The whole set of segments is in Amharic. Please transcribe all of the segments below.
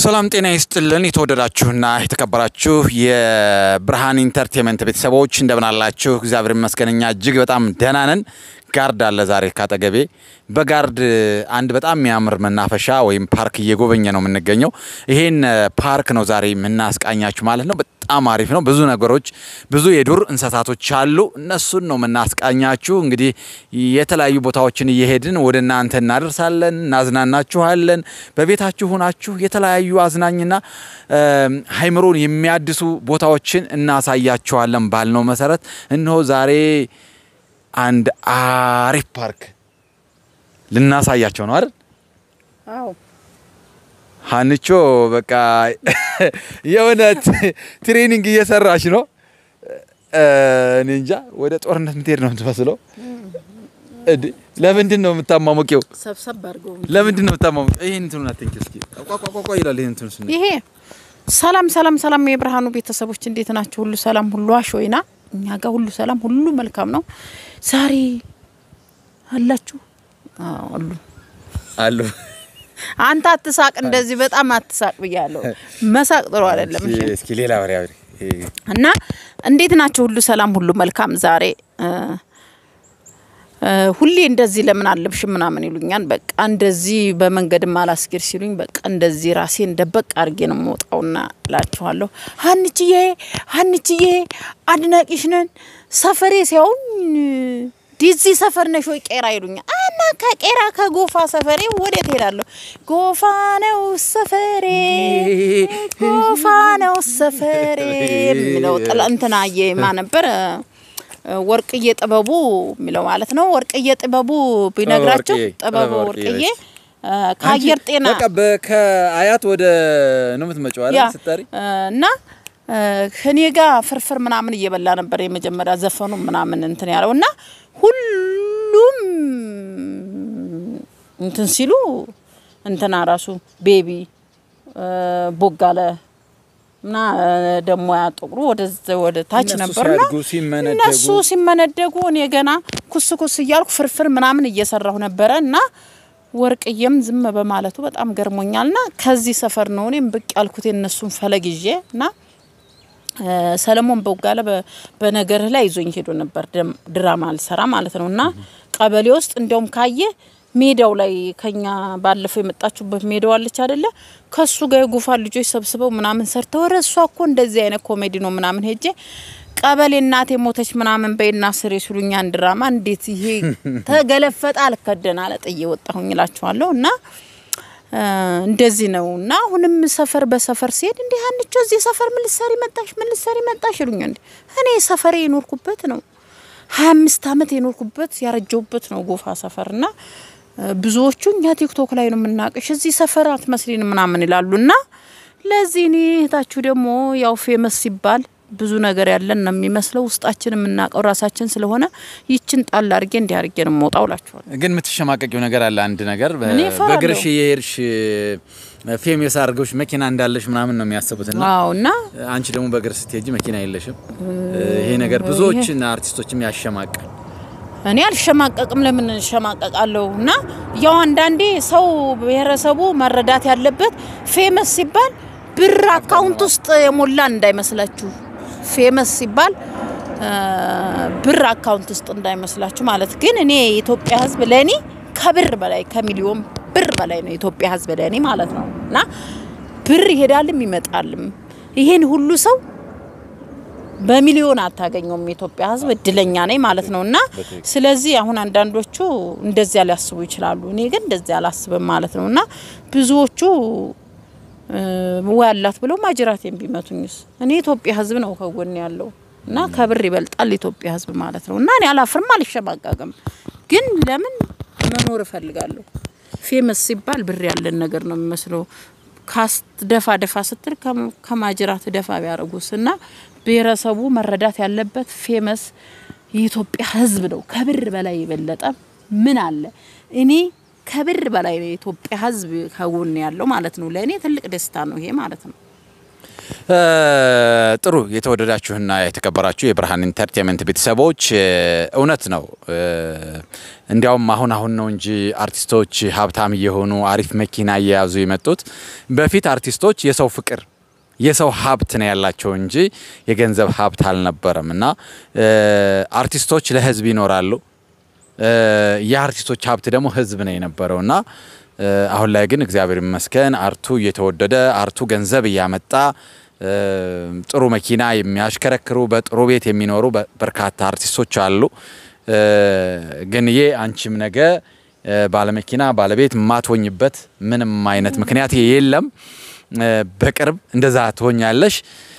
ሰላም ጤና ይስጥልን የተወደዳችሁና የተከበራችሁ የብርሃን ኢንተርቴይንመንት ቤተሰቦች እንደምን አላችሁ? እግዚአብሔር ይመስገንኛ እጅግ በጣም ደህና ነን። ጋርድ አለ ዛሬ ካጠገቤ በጋርድ አንድ በጣም የሚያምር መናፈሻ ወይም ፓርክ እየጎበኘ ነው የምንገኘው። ይሄን ፓርክ ነው ዛሬ የምናስቃኛችሁ ማለት ነው። በጣም አሪፍ ነው። ብዙ ነገሮች ብዙ የዱር እንስሳቶች አሉ። እነሱን ነው የምናስቃኛችሁ። እንግዲህ የተለያዩ ቦታዎችን እየሄድን ወደ እናንተ እናደርሳለን፣ እናዝናናችኋለን። በቤታችሁ ሆናችሁ የተለያዩ አዝናኝና ሃይምሮን የሚያድሱ ቦታዎችን እናሳያችኋለን ባልነው መሰረት እነሆ ዛሬ አንድ አሪፍ ፓርክ ልናሳያቸው ነው አይደል? አዎ ሃንቾ በቃ የውነት ትሬኒንግ እየሰራሽ ነው። እኔ እንጃ ወደ ጦርነት ምትሄድ ነው የምትመስለው። ለምንድን ነው የምታማሙቀው? ሰብሰብ አድርገው ለምንድን ነው የምታማሙቀው? ይሄን እንትኑን አትንኪ እስኪ። ቋቋቋቋ ይላል ይሄን እንትኑስ ነው። ይሄ ሰላም የብርሃኑ ቤተሰቦች እንዴት ናችሁ? ሁሉ ሰላም ሁሉ አሽወይና እኛ ጋር ሁሉ ሰላም ሁሉ መልካም ነው። ዛሬ አላችሁ? አሉ አንተ አትሳቅ፣ እንደዚህ በጣም አትሳቅ ብያለሁ። መሳቅ ጥሩ አይደለም። እስኪ ሌላ ወሬ አውሪ እና እንዴት ናችሁ? ሁሉ ሰላም ሁሉ መልካም። ዛሬ ሁሌ እንደዚህ ለምን አለብሽ ምናምን ይሉኛል። በቃ እንደዚህ በመንገድ ማላስገር ሲሉኝ በቃ እንደዚህ ራሴን ደበቅ አርጌ ነው የምወጣውና ላችኋለሁ። ሀንቺዬ አድናቂሽ ነን። ሰፈሬ ሲያውን ዲዚ ሰፈር ነሽ ወይ ቄራ ይሉኛል። እና ከቄራ ከጎፋ ሰፈሬ ወዴት ሄዳለሁ? ጎፋ ነው ሰፈሬ የሚለው ጥላንተናዬ ማን ነበር? ወርቅዬ ጥበቡ የሚለው ማለት ነው። ወርቅዬ ጥበቡ ቢነግራችሁ ጥበቡ ወርቅዬ ካየር ጤና በቃ ከአያት ወደ ነው የምትመጪው አይደል ስትጠሪ እና ከኔ ጋር ፍርፍር ምናምን እየበላ ነበር የመጀመሪያ ዘፈኑ ምናምን እንትን ያለውና ሁሉም እንትን ሲሉ እንትና ራሱ ቤቢ ቦጋለ እና ደሞ ያጥቁሩ ወደ ታች ነበርና እነሱ ሲመነደጉ እኔ ገና ኩስኩስ እያልኩ ፍርፍር ምናምን እየሰራሁ ነበርና ወርቅዬም ዝም በማለቱ በጣም ገርሞኛልና ከዚህ ሰፈር ነው እኔም ብቅ ያልኩት እነሱን ፈለግጄና ሰለሞን ቦጋለ በነገር ላይ ይዞኝ ሄዶ ነበር ድራማ አልሰራ ማለት ነውና ቀበሌ ውስጥ እንደውም ካየ ሜዳው ላይ ከኛ ባለፈው የመጣችሁበት ሜዳው አለች አይደለ? ከሱ ጋር ጉፋን ልጆች ሰብስበው ምናምን ሰርተው ረሷ እኮ እንደዚህ አይነት ኮሜዲ ነው ምናምን ሄጄ ቀበሌ እናቴ ሞተች ምናምን በእና ስሬ ሲሉኛ ድራማ እንዴት ይሄ ተገለፈጣ አልከደና ለጥዬ ወጣሁኝ እላችኋለሁና እንደዚህ ነውና አሁንም ሰፈር በሰፈር ሲሄድ እንዴ አንቺ እዚህ ሰፈር ምን ልሰሪ መጣሽ ይሉኛል። እኔ ሰፈሬ የኖርኩበት ነው 25 አመት የኖርኩበት ያረጀውበት ነው ጎፋ ሰፈርና ብዙዎቹ እኛ ቲክቶክ ላይ ነው የምናቀሽ እዚህ ሰፈር አትመስሊን ምናምን ይላሉና ለዚህ እኔ እህታችሁ ደግሞ ያው ፌመስ ሲባል ብዙ ነገር ያለን ነው የሚመስለው ውስጣችን የምናቀው ራሳችን ስለሆነ ይችን ጣል አርጌ እንዲ አርጌ ነው ሞጣውላችኋል። ግን ምትሸማቀቂው ነገር አለ አንድ ነገር በግርሽ የሄድሽ ፌመስ አርገውሽ መኪና እንዳለሽ ምናምን ነው የሚያስቡትና አውና አንቺ ደግሞ በግር ስትሄጂ መኪና የለሽም። ይሄ ነገር ብዙዎችና አርቲስቶችም ያሸማቀቃል። እኔ አልሸማቀቅም። ለምን ሸማቀቃለሁና ያው አንዳንዴ ሰው ብሔረሰቡ መረዳት ያለበት ፌመስ ሲባል ብር አካውንት ውስጥ የሞላ እንዳይመስላችሁ። ፌመስ ሲባል ብር አካውንት ውስጥ እንዳይመስላችሁ ማለት ግን እኔ ኢትዮጵያ ህዝብ ለኔ ከብር በላይ ከሚሊዮን ብር በላይ ነው ኢትዮጵያ ህዝብ ለኔ ማለት ነውና ብር ይሄዳልም ይመጣልም ይሄን ሁሉ ሰው በሚሊዮን አታገኙም ኢትዮጵያ ህዝብ እድለኛ ነኝ ማለት ነውና ስለዚህ አሁን አንዳንዶቹ እንደዚህ ያላስቡ ይችላሉ። እኔ ግን እንደዚህ ያላስብም ማለት ነውና ብዙዎቹ ወያላት ብለው ማጅራቴን ቢመቱኝስ እኔ ኢትዮጵያ ህዝብ ነው ከጎን ያለውና ከብር ይበልጣል ኢትዮጵያ ህዝብ ማለት ነውና እኔ አላፍርም አልሸማቀቅም። ግን ለምን መኖር እፈልጋለሁ። ፌመስ ሲባል ብር ያለን ነገር ነው የሚመስለው። ካስት ደፋ ስትል ከማጅራት ደፋ ቢያረጉስና ብሔረሰቡ መረዳት ያለበት ፌመስ የኢትዮጵያ ህዝብ ነው። ከብር በላይ ይበልጣ ምን አለ? እኔ ከብር በላይ የኢትዮጵያ ህዝብ ከጎን ያለው ማለት ነው። ለኔ ትልቅ ደስታ ነው ይሄ ማለት ነው። ጥሩ የተወደዳችሁና የተከበራችሁ የብርሃን ኢንተርቴይንመንት ቤተሰቦች እውነት ነው እንዲያውም አሁን ነው እንጂ አርቲስቶች ሀብታም እየሆኑ አሪፍ መኪና እየያዙ የመጡት በፊት አርቲስቶች የሰው ፍቅር የሰው ሀብት ነው ያላቸው እንጂ የገንዘብ ሀብት አልነበረምና አርቲስቶች ለህዝብ ይኖራሉ የአርቲስቶች ሀብት ደግሞ ህዝብ ነው የነበረውና አሁን ላይ ግን እግዚአብሔር ይመስገን አርቱ እየተወደደ አርቱ ገንዘብ ያመጣ ጥሩ መኪና የሚያሽከረክሩ በጥሩ ቤት የሚኖሩ በርካታ አርቲስቶች አሉ ግን አንቺም ነገ ባለመኪና ባለቤት ማትወኝበት ምንም አይነት ምክንያት የለም በቅርብ እንደዛ ትሆኛለሽ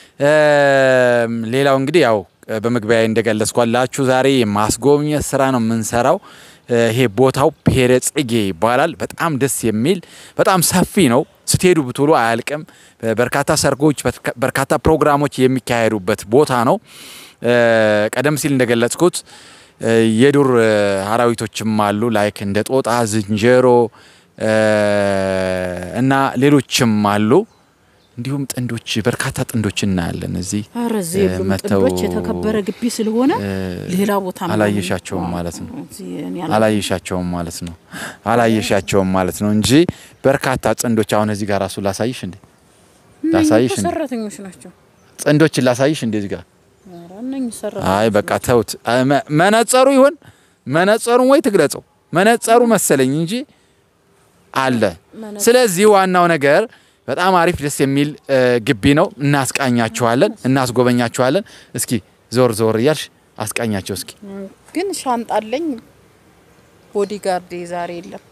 ሌላው እንግዲህ ያው በመግቢያ እንደገለጽኳላችሁ ዛሬ ማስጎብኘት ስራ ነው የምንሰራው ይሄ ቦታው ብሔረ ጽጌ ይባላል በጣም ደስ የሚል በጣም ሰፊ ነው ስትሄዱ ብትሉ አያልቅም በርካታ ሰርጎች በርካታ ፕሮግራሞች የሚካሄዱበት ቦታ ነው ቀደም ሲል እንደገለጽኩት የዱር አራዊቶችም አሉ ላይክ እንደ ጦጣ ዝንጀሮ እና ሌሎችም አሉ እንዲሁም ጥንዶች በርካታ ጥንዶች እናያለን እዚህ ጥንዶች የተከበረ ግቢ ስለሆነ ሌላ ቦታ አላየሻቸውም ማለት ነው እንጂ በርካታ ጥንዶች አሁን እዚህ ጋር ራሱ ላሳይሽ እንዴ ሰራተኞች ናቸው ጥንዶችን ላሳይሽ እንዴ እዚህ ጋር አራነኝ ሰራተኞች አይ በቃ ተውት መነጸሩ ይሁን መነጸሩን ወይ ትግለጸው መነጸሩ መሰለኝ እንጂ አለ ስለዚህ ዋናው ነገር በጣም አሪፍ ደስ የሚል ግቢ ነው እናስቃኛችኋለን እናስጎበኛችኋለን እስኪ ዞር ይያልሽ አስቃኛቸው እስኪ ግን ሻንጣለኝ ቦዲጋርድ ዛሬ የለም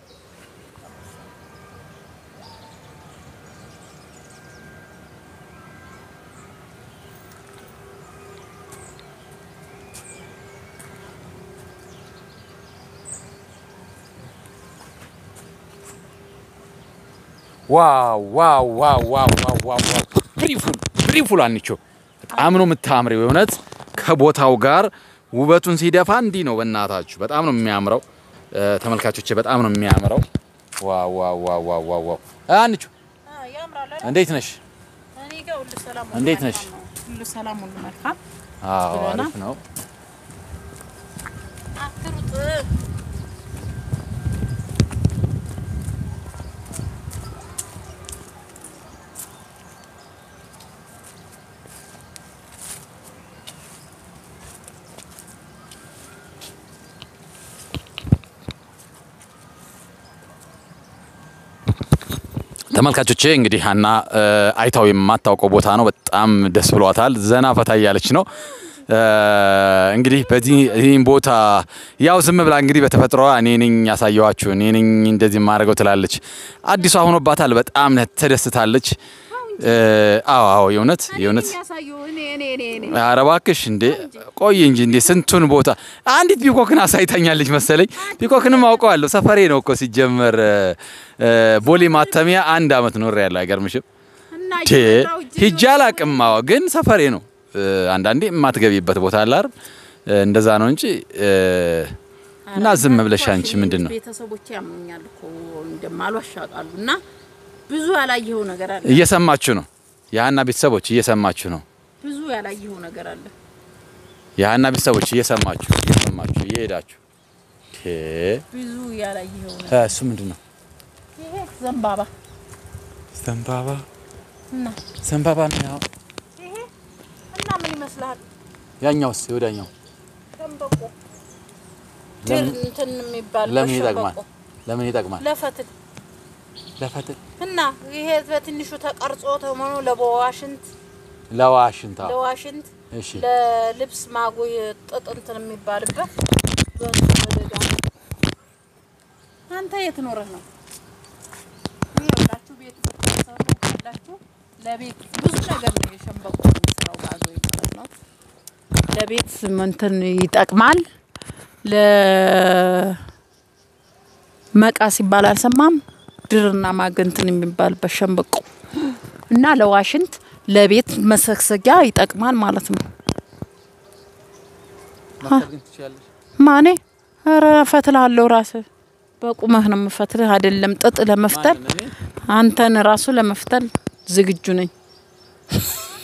ዋው ብሪፉል አንቺ በጣም ነው የምታምሪው የሆነት ከቦታው ጋር ውበቱን ሲደፋ እንዲ ነው በእናታችሁ በጣም ነው የሚያምረው ተመልካቾቼ በጣም ነው የሚያምረው ዋው አንቺ እንዴት ነሽ እኔ ጋር ሁሉ ሰላም እንዴት ነሽ ሁሉ ሰላም ሁሉ መልካም አሪፍ ነው አትሩጥ ተመልካቾቼ እንግዲህ ሀና አይታው የማታውቀው ቦታ ነው በጣም ደስ ብሏታል ዘና ፈታ ያለች ነው እንግዲህ በዚህ ቦታ ያው ዝም ብላ እንግዲህ በተፈጥሮ እኔ ነኝ ያሳየዋችሁ እኔ ነኝ እንደዚህ ማድረገው ትላለች አዲስ ሆኖባታል በጣም ተደስታለች አዎ የውነት አረባክሽ እንዴ ቆይ እንጂ እንዴ ስንቱን ቦታ አንዲት ቢኮክን አሳይታኛለች መሰለኝ ቢኮክንም አውቀዋለሁ ሰፈሬ ነው እኮ ሲጀመር ቦሌ ማተሚያ 1 አመት ኖር ያለው አይገርምሽም ሂጃላቅማው ግን ሰፈሬ ነው አንዳንዴ ማትገቢበት ቦታ አለ አይደል እንደዛ ነው እንጂ እና ዝም ብለሽ አንቺ ምንድነው ቤተሰቦቼ ያምኛል እኮ እንደማልዋሻቃሉና ብዙ ያላየው ነገር አለ እየሰማችሁ ነው ያና ቤተሰቦች እየሰማችሁ ነው ብዙ ያላየው ነገር አለ ያና ቤተሰቦች እየሰማችሁ እየሄዳችሁ ብዙ ያላየው ነገር እሱ ምንድነው ይሄ ዘንባባ ነው ያው ይሄ እና ምን ይመስላል ያኛውስ ወዳኛው ሸምበቆ እንትን የሚባል ለምን ይጠቅማል ለፈትል እና ይሄ በትንሹ ተቀርጾ ተመኑ ለዋሽንት እሺ ለልብስ ማጎይ ጥጥንትን የሚባልበት አንተ የት ኖርህ ነው ይኸውላችሁ ቤት ተሰራላችሁ ለቤት ብዙ ነገር ነው የሸምበቆ የሚሰራው ባዞይ ነው ለቤት እንትን ይጠቅማል ለመቃስ ይባላል ሰማም ድርና ማገንትን የሚባል በሸምበቆ እና ለዋሽንት ለቤት መሰክሰጊያ ይጠቅማል ማለት ነው ማኔ ኧረ ፈትላለሁ ራስ በቁመህ ነው መፈትልህ አይደለም ጥጥ ለመፍተል አንተን ራሱ ለመፍተል ዝግጁ ነኝ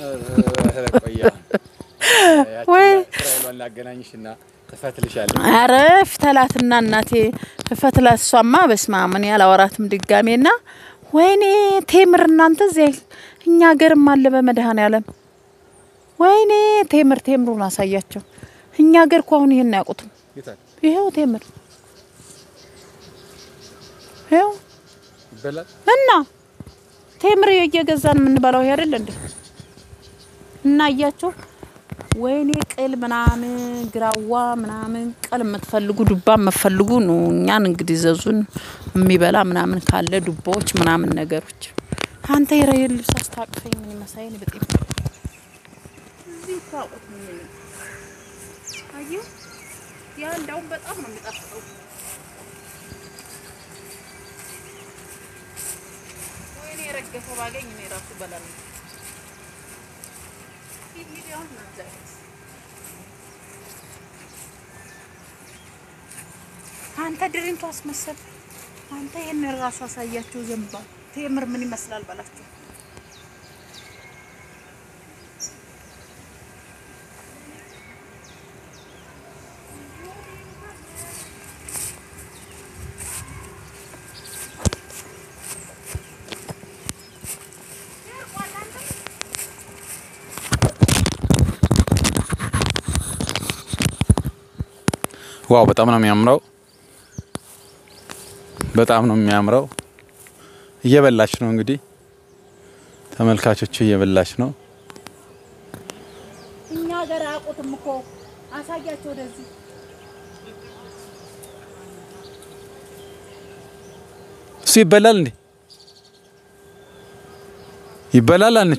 ወይ ትራይሏን ላገናኝሽና ተፈትልሻለሁ አረ ፍተላትና እናቴ ፍተላት ሷማ በስማም እኔ ያላወራትም ድጋሜና ወይኔ ቴምር እናንተ ዘይ እኛ ገርም አለ በመድኃኔዓለም ወይኔ ቴምሩን አሳያቸው እኛ ገር ኮውን ይሄን ያቁትም ይሄው ቴምር ይሄው ይበላል እና ቴምር እየገዛን ምን ባለው አይደል እንዴ እና አያቸው ወይኔ ቅል ምናምን ግራዋ ምናምን ቅል የምትፈልጉ ዱባ የምትፈልጉ ነው እኛን እንግዲህ ዘዙን የሚበላ ምናምን ካለ ዱባዎች ምናምን ነገሮች አንተ ይረየል ልብስ አስታቅፈኝ ምን መሳይን በጥይ እዚህ ታውቁት ምን አዩ ያ እንደውም በጣም ነው የሚጣፍጠው ወይኔ ረገፈ ባገኝ ነው ራሱ በላል ሚሊዮን ነው አንተ ድሪንቱ አስመሰል አንተ የነ ራሱ አሳያቸው ዘንባ ቴምር ምን ይመስላል ባላችሁ ዋው በጣም ነው የሚያምረው በጣም ነው የሚያምረው እየበላች ነው እንግዲህ ተመልካቾቹ እየበላች ነው እኛ ጋር አቆትም እኮ አሳያቸው ወደዚህ ሲበላል እንዴ ይበላል አንቺ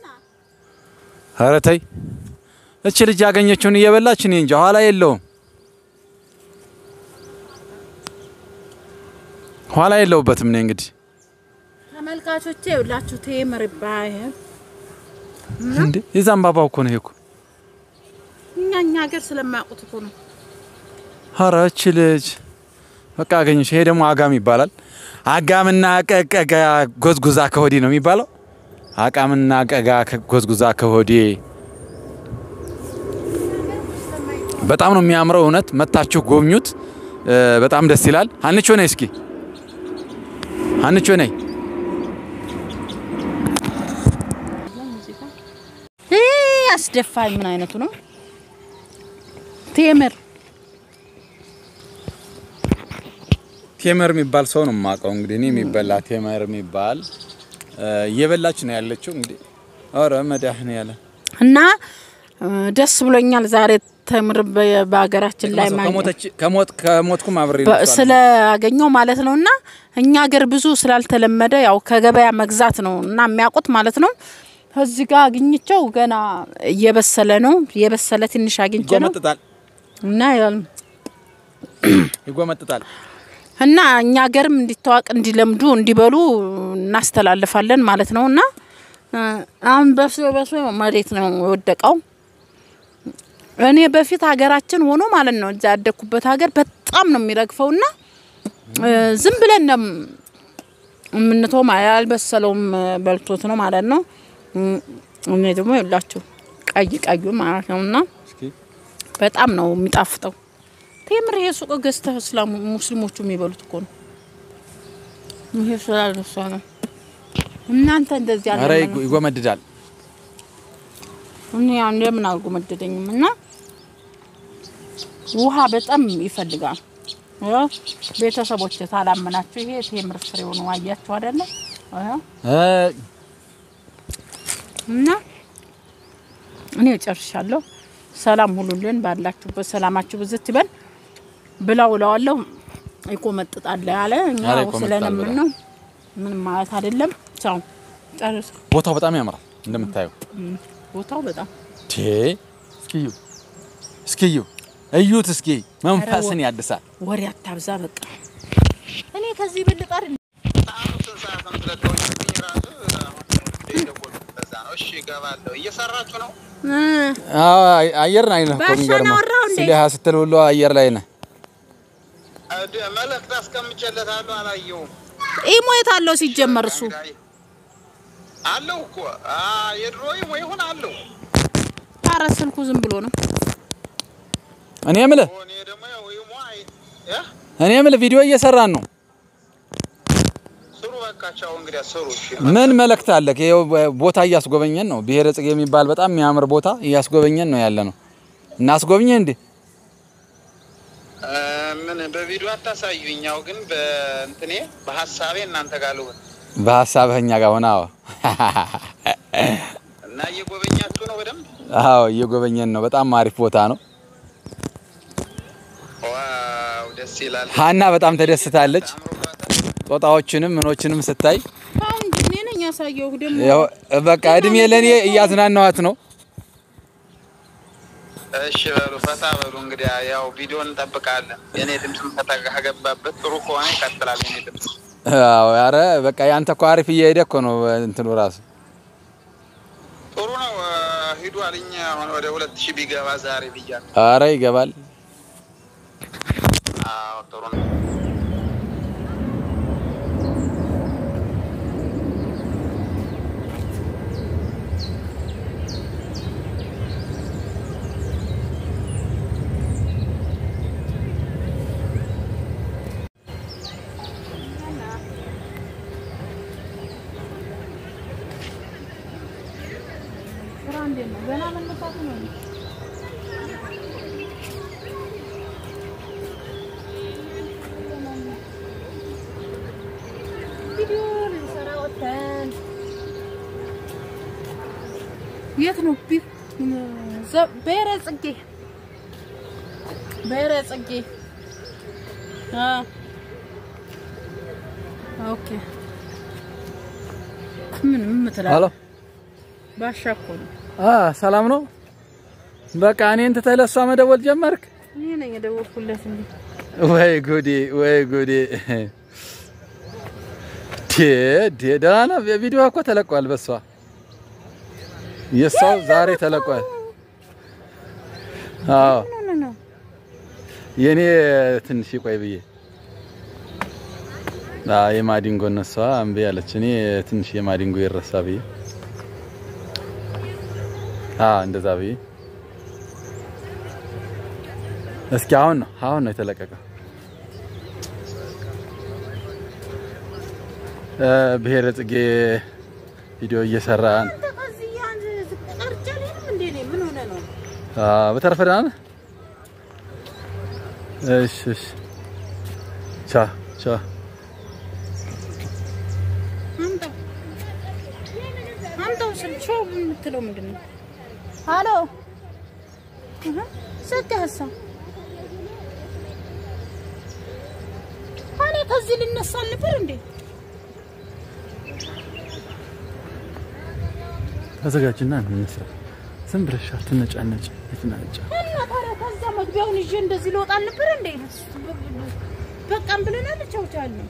ኧረ ተይ እቺ ልጅ ያገኘችውን እየበላች ነው እንጂ ኋላ የለውም ኋላ የለውበትም ነው እንግዲህ ተመልካቾቼ ይውላችሁ ቴምር ባይ እንዴ የዛምባባው እኮ ነው እኮ እኛ ሀገር ስለማያውቁት እኮ ነው ኧረ እቺ ልጅ በቃ አገኘሽ ይሄ ደግሞ አጋም ይባላል አጋምና ቀቀጋ ጎዝጉዛ ከሆዲ ነው የሚባለው አቃምና ቀጋ ጎዝጉዛ ከሆዲ በጣም ነው የሚያምረው እውነት መታችሁ ጎብኙት በጣም ደስ ይላል አንቺ ሆነ እስኪ አንቺ ነይ አስደፋኝ ምን አይነቱ ነው ቴምር የሚባል ሰው ነው ማቀው እንግዲህ እኔ የሚበላ ቴምር የሚባል እየበላች ነው ያለችው እንግዲህ አረ መዳህነ ያለ እና ደስ ብሎኛል ዛሬ ቴምር በአገራችን ላይ ከሞትኩም አብሬ ስለአገኘው ማለት ነውና እኛ ሀገር ብዙ ስላልተለመደ ያው ከገበያ መግዛት ነውና የሚያውቁት ማለት ነው እዚህ ጋር አግኝቸው ገና እየበሰለ ነው የበሰለ ትንሽ አግኝቼ ነው እና ይጎመጥጣል እና እኛ ሀገርም እንዲታወቅ እንዲለምዱ እንዲበሉ እናስተላልፋለን ማለት ነውና አሁን በሱ መሬት ነው ወደቀው እኔ በፊት ሀገራችን ሆኖ ማለት ነው እዛ ያደኩበት ሀገር በጣም ነው የሚረግፈውና ዝም ብለን ነው ምንተው ማያል በሰለውም በልቶት ነው ማለት ነው እኔ ደግሞ ይላችሁ ቀይ ማለት ነውና በጣም ነው የሚጣፍጠው ቴምር የሱቅ ገዝተህ እስላም ሙስሊሞቹ የሚበሉት እኮ ነው ይሄ ስላልነሳ ነው እናንተ እንደዚህ ያለ አረ ይጎመድዳል እኔ አንዴ ምን አልጎመደደኝምና ውሃ በጣም ይፈልጋል ቤተሰቦች ታላመናችሁ ይሄ ቴምር ፍሬው ነው አያችሁ አይደለ እና እኔ ጨርሻለሁ ሰላም ሁሉልን ባላችሁበት ሰላማችሁ ብዝት ይበል ብላውላው ይቆመጥጣል ያለ እኛው ስለነምን ነው ምን ማለት አይደለም ቻው ጨርስ ቦታው በጣም ያምራል እንደምታዩ ቦታው በጣም እስኪዩ እዩት እስኪ መንፈስን ያድሳል ወሬ አታብዛ በቃ እኔ ከዚህ ብልጥ አይደል እሺ ገባለሁ እየሰራችሁ ነው አየር ላይ ነው ኮሚገርማ ስለህ ስትልውሎ አየር ላይ ነው መልእክት አስቀምጬለታለሁ አላየው ኢሞ የታለው ሲጀመር እሱ አለው እኮ የድሮይ ወይ ሆነ አለው አረስልኩ ዝም ብሎ ነው እኔ የምልህ ቪዲዮ እየሰራን ነው ስሩ በቃቻው እንግዲህ አሰሩ እሺ ምን መልእክት አለ ይሄው ቦታ እያስጎበኘን ነው ብሔረ ጽጌ የሚባል በጣም የሚያምር ቦታ እያስጎበኘን ነው ያለ ነው እናስጎብኘ እንዴ ምን በቪዲዮ አታሳዩኛው ግን በእንትኔ በሐሳቤ እናንተ ጋር ነው በሐሳብህኛ ጋር ሆናው እና እየጎበኛችሁ ነው በደም አዎ እየጎበኘን ነው በጣም አሪፍ ቦታ ነው ዋው ደስ ይላል ሃና በጣም ተደስታለች ጦጣዎችንም ምኖችንም ስታይ አሁን እኔ ነኝ ያሳየው ደሞ ያው በቃ እድሜ ለኔ እያዝናናዋት ነው እሺ በሉ ፈታ በሉ እንግዲህ ያው ቪዲዮን እንጠብቃለን የኔ ድምጽም ከተገባበት ጥሩ ከሆነ ይቀጥላል የኔ ድምጽ አዎ ያረ በቃ ያንተ እኮ አሪፍ እየሄደ እኮ ነው እንትኑ ራስ ጥሩ ነው ሄዱ አለኝ አሁን ወደ 2000 ቢገባ ዛሬ ብያለሁ አረ ይገባል አዎ ጥሩ ነው ገና መነሳት ነው ቪዲዮ ለሰራውተን የት ነው ብሔረ ጽጌ ኦኬ ምንም ምትላል አሎ ባሻኮ ሰላም ነው በቃ እኔን ተተለሷ መደወል ጀመርክ እኔ ነኝ የደወልኩለት እንዴ ወይ ጉዲ ደዳና ቪዲዮ እኮ ተለቋል በሷ የሷው ዛሬ ተለቋል አዎ የኔ ትንሽ ቆይ ብዬ የማዲንጎ ነሷ አምቤ ያለች እኔ ትንሽ የማዲንጎ ይረሳ ብዬ እንደዛ ብዬ እስኪ አሁን ነው የተለቀቀው ብሔረ ጽጌ ቪዲዮ እየሰራን በተረፈዳን እሺ ቻ አንተው ስልቾ ምትለው ምንድነው ሃሎ ሰከሰ አኔ ከዚህ ልነሳ ነበር እንዴ ተዘጋጅና እንነሳ ዝም ብለሽ አትነጫነጭ እትናጫ እና ታዲያ ከዛ መግቢያውን ይዤ እንደዚህ ልወጣ ነበር እንዴ በቃም ብለናል ቻውቻለሁ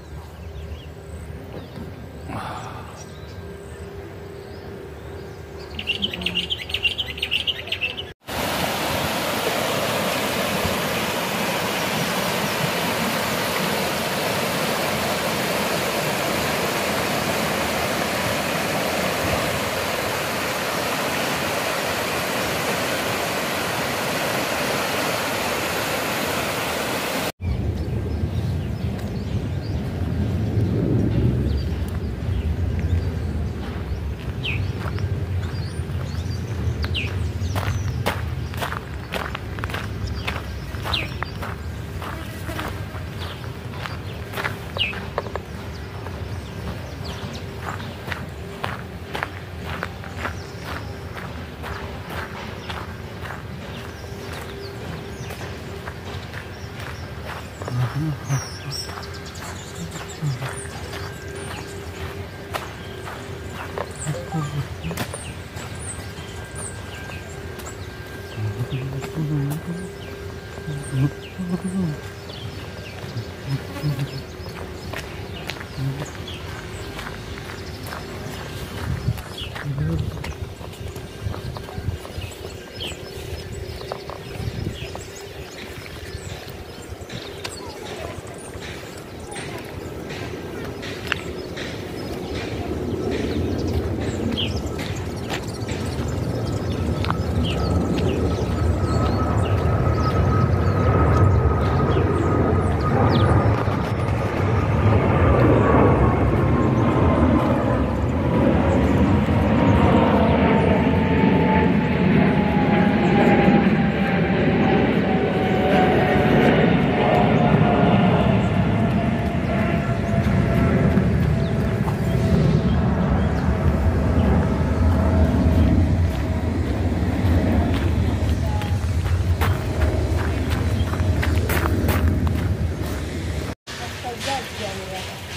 እግዚአብሔር ያውቃል።